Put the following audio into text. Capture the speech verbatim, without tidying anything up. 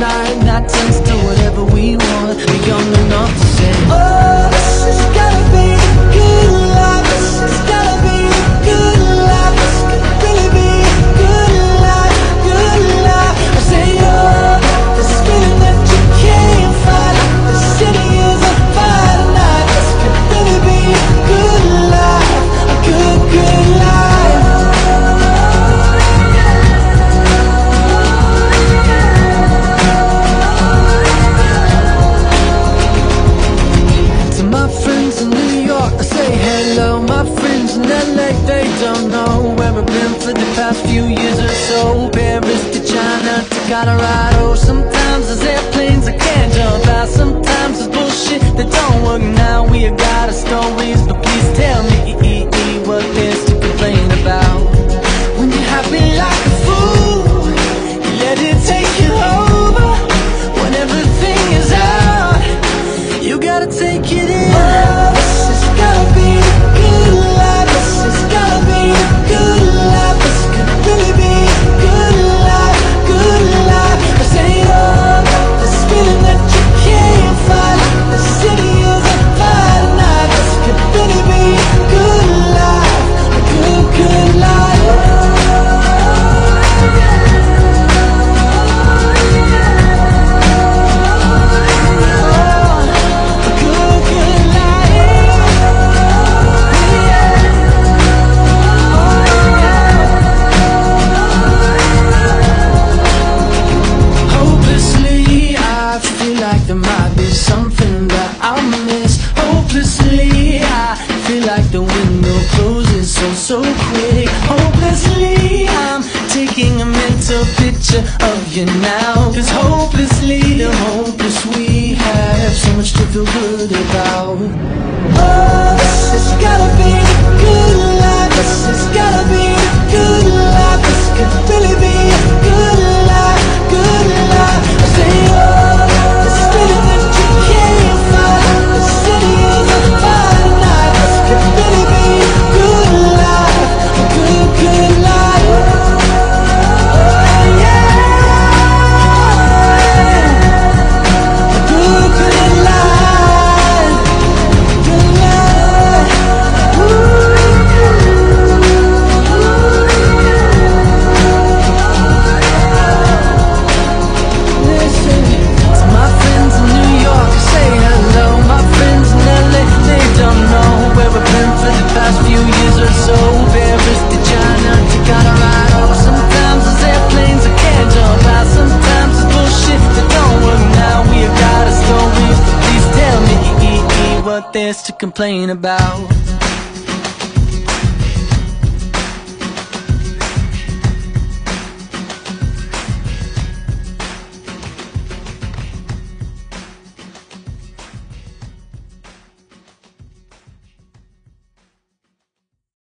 night, that turns to whatever we want. We're young enough to say, oh, this has gotta be the good life. This has gotta be the good life. This could really be a good life, good life. I say, oh, this feeling that you can't fight. The city is on fire tonight. This could really be a good life, a good, good life. To my friends in New York, I say hello. My friends in L A, they don't know where I've been for the past few years or so. Paris to China to Colorado. Sometimes there's airplanes I can't jump out. Sometimes there's bullshit that don't work. Now we have got our stories, but please tell me what there's to complain about. When you're happy like a fool, you let it take you over. When everything is out, you gotta take it in. Oh, this has gotta be the good life. This has gotta be the good life. This could really be a good life, good life. I say, oh, this feeling that you can't fight. The city is on fire tonight. This could really be a good life, a good, good life. There might be something that I miss. Hopelessly, I feel like the window closes so, so quick. Hopelessly, I'm taking a mental picture of you now. Cause hopelessly, the hopeless we have so much to feel good about. Oh, this has gotta be the good life. This has gotta be the good life. This could really be a good life, good life. I say, oh, there's to complain about.